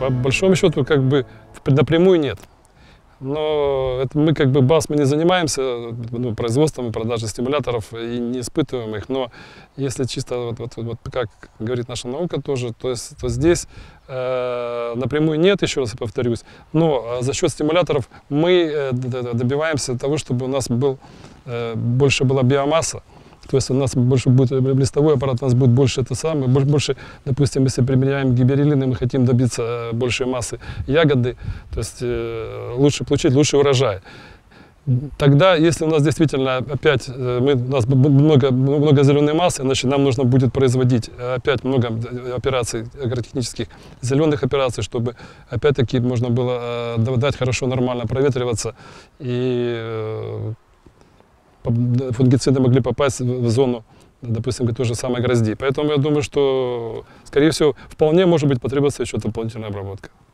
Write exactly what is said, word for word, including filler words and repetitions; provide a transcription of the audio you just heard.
По большому счету, как бы напрямую нет. Но это мы как бы БАС, мы не занимаемся ну, производством и продажей стимуляторов и не испытываем их. Но если чисто, вот, вот, вот, как говорит наша наука тоже, то, есть, то здесь э, напрямую нет, еще раз повторюсь. Но за счет стимуляторов мы э, добиваемся того, чтобы у нас был, э, больше была биомасса. То есть у нас больше будет листовой аппарат, у нас будет больше это самое, больше, допустим, если применяем гибереллины, мы хотим добиться большей массы ягоды, то есть э, лучше получить лучший урожай. Тогда, если у нас действительно опять мы, у нас много, много зеленой массы, значит нам нужно будет производить опять много операций агротехнических, зеленых операций, чтобы опять-таки можно было дать хорошо, нормально проветриваться и фунгициды могли попасть в зону, допустим, той же самой грозди. Поэтому я думаю, что, скорее всего, вполне может быть потребуется еще дополнительная обработка.